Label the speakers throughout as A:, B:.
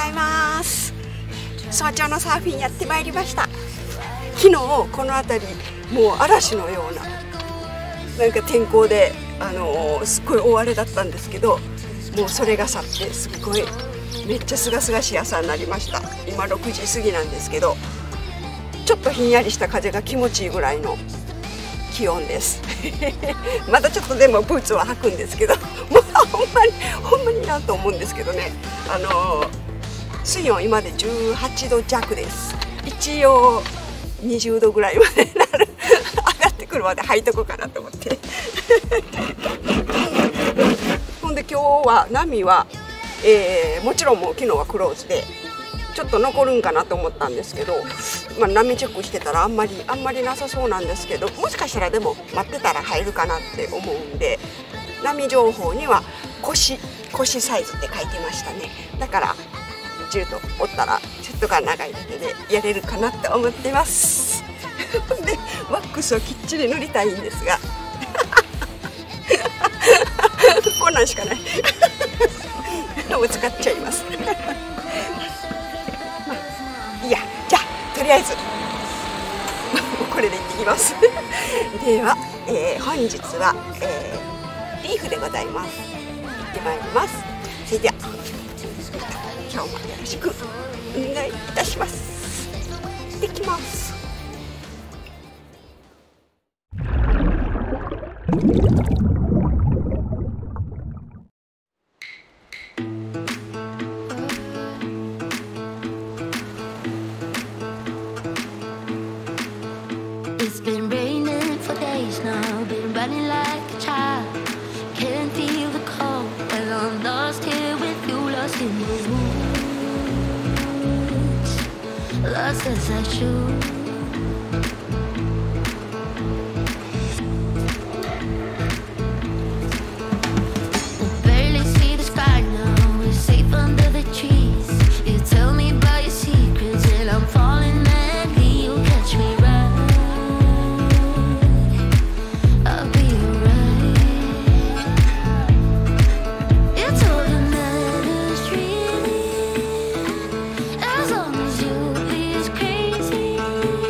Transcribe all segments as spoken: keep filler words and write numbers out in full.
A: ざいます。早朝のサーフィンやってまいりました。昨日この辺りもう嵐のようななんか天候で、あのー、すっごい大荒れだったんですけど、もうそれが去ってすっごいめっちゃすがすがしい朝になりました。今ろくじ過ぎなんですけど、ちょっとひんやりした風が気持ちいいぐらいの気温ですまだちょっとでもブーツは履くんですけど、もうほんまにほんまになと思うんですけどね、あのー、水温今でじゅうはちど弱です。一応にじゅうどぐらいまでなる上がってくるまで履いとこうかなと思ってほんで今日は波は、えー、もちろんもう昨日はクローズでちょっと残るんかなと思ったんですけど、まあ、波チェックしてたらあんまりあんまりなさそうなんですけど、もしかしたらでも待ってたら入るかなって思うんで、波情報には腰腰サイズって書いてましたね。だからじゅうどおったらちょっとが長いだけでやれるかなって思ってますでワックスをきっちり塗りたいんですがこんなんしかないを使っちゃいますいや、じゃあとりあえずこれで行ってきますでは、えー、本日は、えー、リーフでございます。行ってまいります。それでは今日もよろしくお願いいたします。行ってきます。
B: It's been raining for days now, been running like a child. Can't feel the cold when I'm lost here with you, lost in the woods, lost as I should. I barely see the sky now, we're safe under the trees. You tell me about your secrets and I'm falling madly. You catch me right, crazy.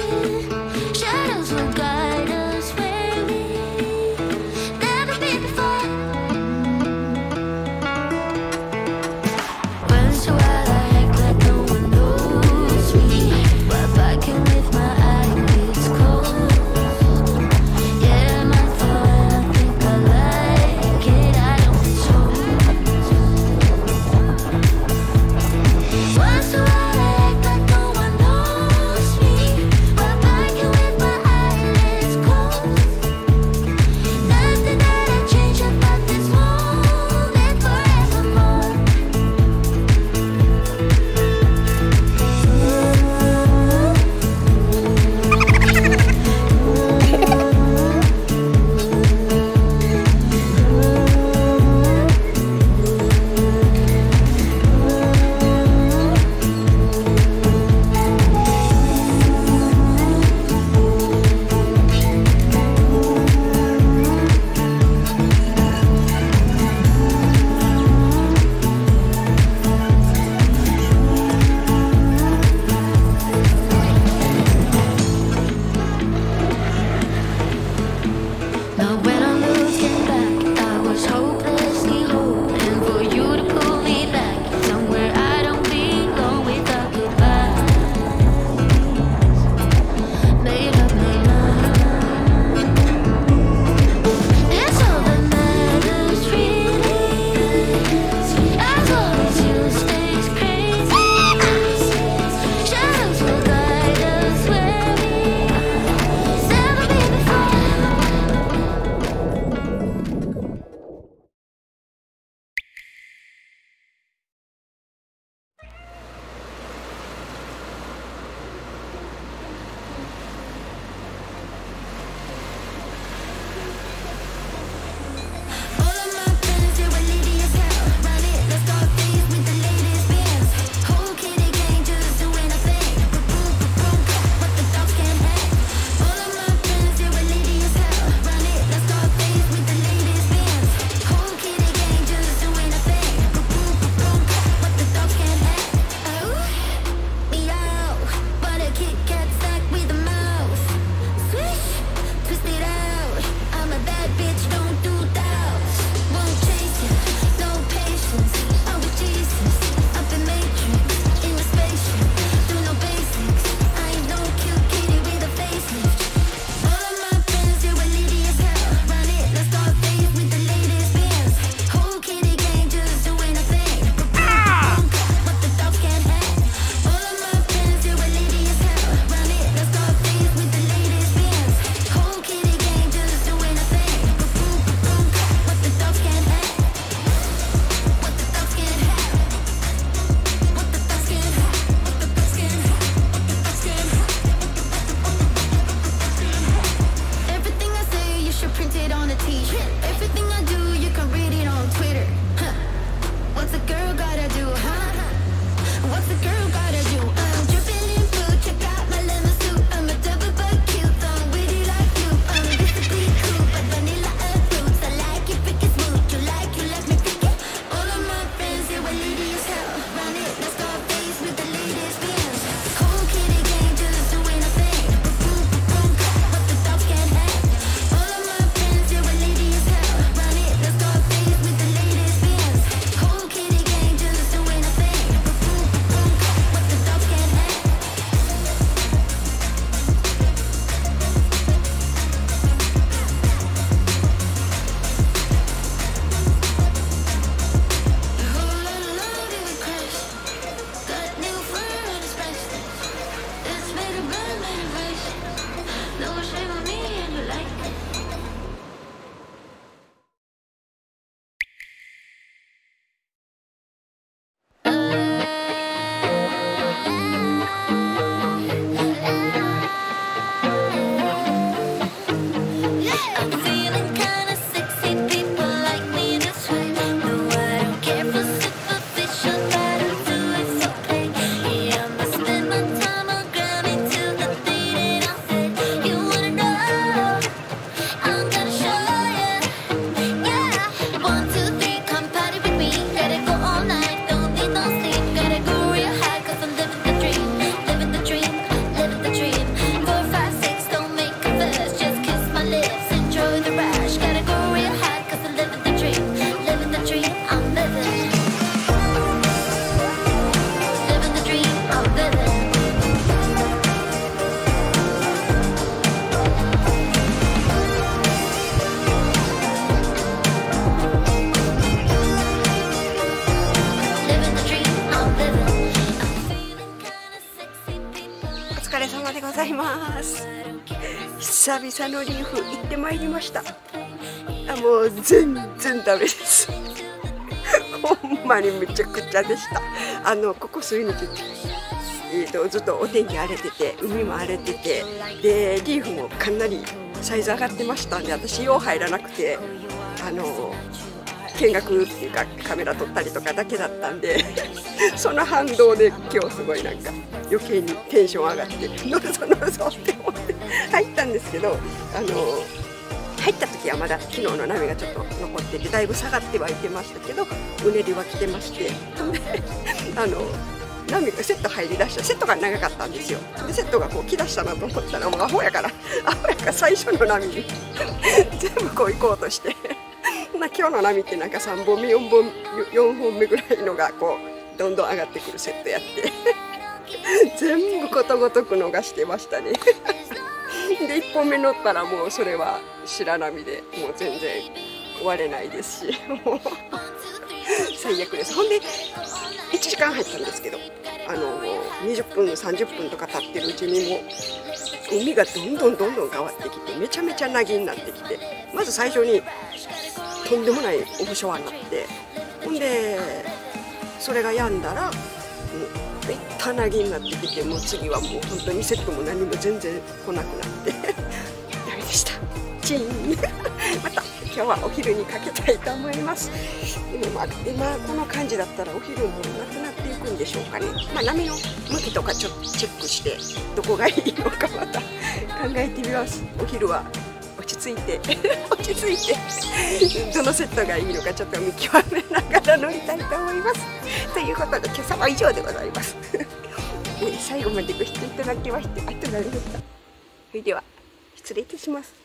A: れ様でございます。久々のリーフ行ってまいりました。あ、もう全然ダメです。ほんまにめちゃくちゃでした。あのここ数日、えー、とずっとお天気荒れてて、海も荒れてて、でリーフもかなりサイズ上がってましたんで、私よう入らなくて、あの見学っていうかカメラ撮ったりとかだけだったんでその反動で今日すごいなんか余計にテンション上がって乗るぞ乗るぞって思って入ったんですけど、あの入った時はまだ昨日の波がちょっと残ってて、だいぶ下がってはいてましたけど、うねりは来てまして、であの波がセット入りだした、セットが長かったんですよ。でセットがこう来だしたなと思ったら、もうアホやからアホやから最初の波に全部こう行こうとして今日の波ってなんかさんぼんめよんぼんよんほんめぐらいのがこうどんどん上がってくるセットやって全部ことごとく逃してましたねでいっぽんめ乗ったらもうそれは白波でもう全然終われないですしもう最悪です。ほんでいちじかん入ったんですけど、あのにじゅっぷんさんじゅっぷんとか経ってるうちにもう海がどんどんどんどん変わってきて、めちゃめちゃなぎになってきて、まず最初にとんでもないオフショアになって、ほんでそれが止んだらもうめったなぎになってきて、もう次はもう本当にセットも何も全然来なくなってダメでした。チーンまた今日はお昼にかけたいと思います。でもまあ今この感じだったらお昼もなくなっていくんでしょうかね。まあ、波の向きとかちょっとチェックしてどこがいいのかまた考えてみます。お昼は落ち着いて落ち着いてどのセットがいいのかちょっと見極めながら乗りたいと思います。ということで今朝は以上でございます最後までご視聴いただきましてありがとうございました。それでは失礼いたします。